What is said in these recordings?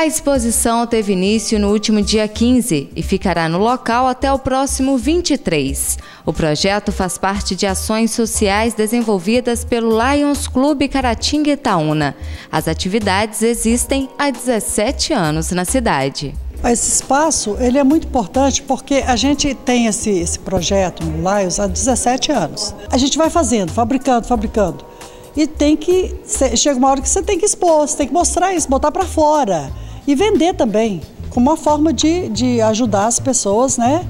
A exposição teve início no último dia 15 e ficará no local até o próximo 23. O projeto faz parte de ações sociais desenvolvidas pelo Lions Clube Caratinga Itaúna. As atividades existem há 17 anos na cidade. Esse espaço ele é muito importante porque a gente tem esse projeto no Lions há 17 anos. A gente vai fazendo, fabricando. E chega uma hora que você tem que expor, você tem que mostrar isso, botar para fora. E vender também, como uma forma de ajudar as pessoas, né,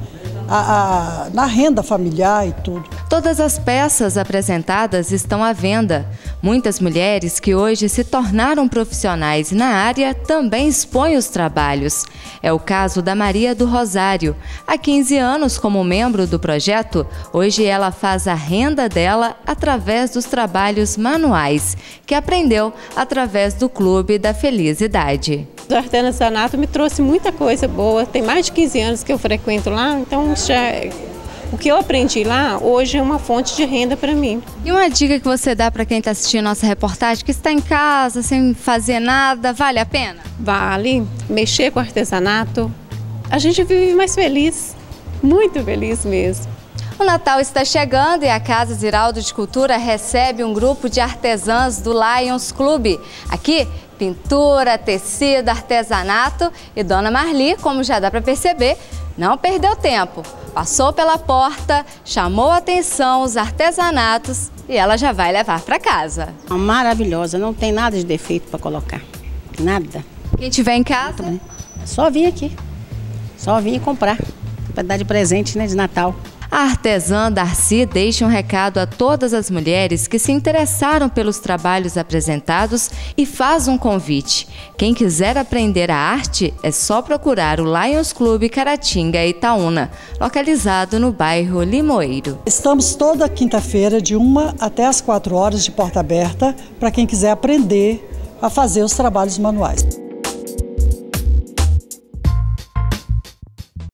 na renda familiar e tudo. Todas as peças apresentadas estão à venda. Muitas mulheres que hoje se tornaram profissionais na área também expõem os trabalhos. É o caso da Maria do Rosário. Há 15 anos como membro do projeto, hoje ela faz a renda dela através dos trabalhos manuais, que aprendeu através do Clube da Feliz Idade. O artesanato me trouxe muita coisa boa, tem mais de 15 anos que eu frequento lá, então o que eu aprendi lá hoje é uma fonte de renda para mim. E uma dica que você dá para quem está assistindo nossa reportagem, que está em casa sem fazer nada, vale a pena? Vale, mexer com artesanato, a gente vive mais feliz, muito feliz mesmo. O Natal está chegando e a Casa Ziraldo de Cultura recebe um grupo de artesãs do Lions Clube. Aqui, pintura, tecido, artesanato e Dona Marli, como já dá para perceber, não perdeu tempo. Passou pela porta, chamou a atenção os artesanatos e ela já vai levar para casa. Maravilhosa, não tem nada de defeito para colocar, nada. Quem tiver em casa? É só vir aqui, só vir comprar, para dar de presente, né, de Natal. A artesã Darcy deixa um recado a todas as mulheres que se interessaram pelos trabalhos apresentados e faz um convite. Quem quiser aprender a arte é só procurar o Lions Clube Caratinga Itaúna, localizado no bairro Limoeiro. Estamos toda quinta-feira de 1 até as 4 horas de porta aberta para quem quiser aprender a fazer os trabalhos manuais.